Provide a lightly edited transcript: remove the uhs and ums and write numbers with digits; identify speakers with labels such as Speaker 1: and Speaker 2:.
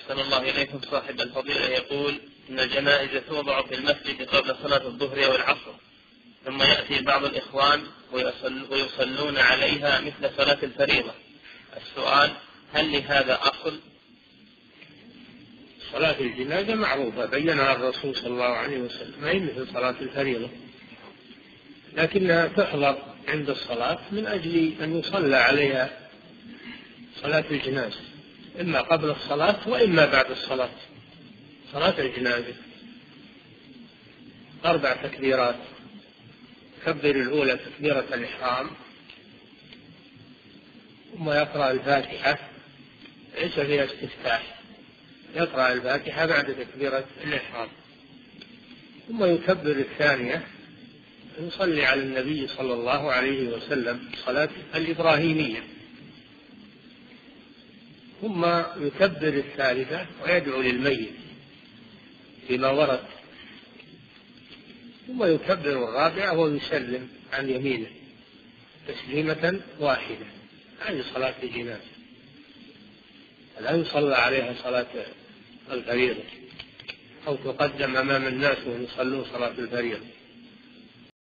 Speaker 1: أحسن الله إليكم. صاحب الفضيلة يقول إن الجنائز توضع في المسجد قبل صلاة الظهر والعصر، ثم يأتي بعض الإخوان ويصلون عليها مثل صلاة الفريضة. السؤال: هل لهذا أصل؟
Speaker 2: صلاة الجنازة معروفة بينها الرسول صلى الله عليه وسلم، هي مثل صلاة الفريضة، لكنها تحضر عند الصلاة من أجل أن يصلى عليها صلاة الجنازة، إما قبل الصلاة وإما بعد الصلاة. صلاة الجنازة 4 تكبيرات: كبر الأولى تكبيرة الإحرام، ثم يقرأ الفاتحة، ليس فيها استفتاح، يقرأ الفاتحة بعد تكبيرة الإحرام، ثم يكبر الثانية، يصلي على النبي صلى الله عليه وسلم صلاة الإبراهيمية، ثم يكبر الثالثة ويدعو للميت فيما ورد، ثم يكبر الرابعة ويسلم عن يمينه تسليمة واحدة. هذه صلاة الجنازة، لا يصلى عليها صلاة الفريضة أو تقدم أمام الناس وهم يصلون صلاة الفريضة.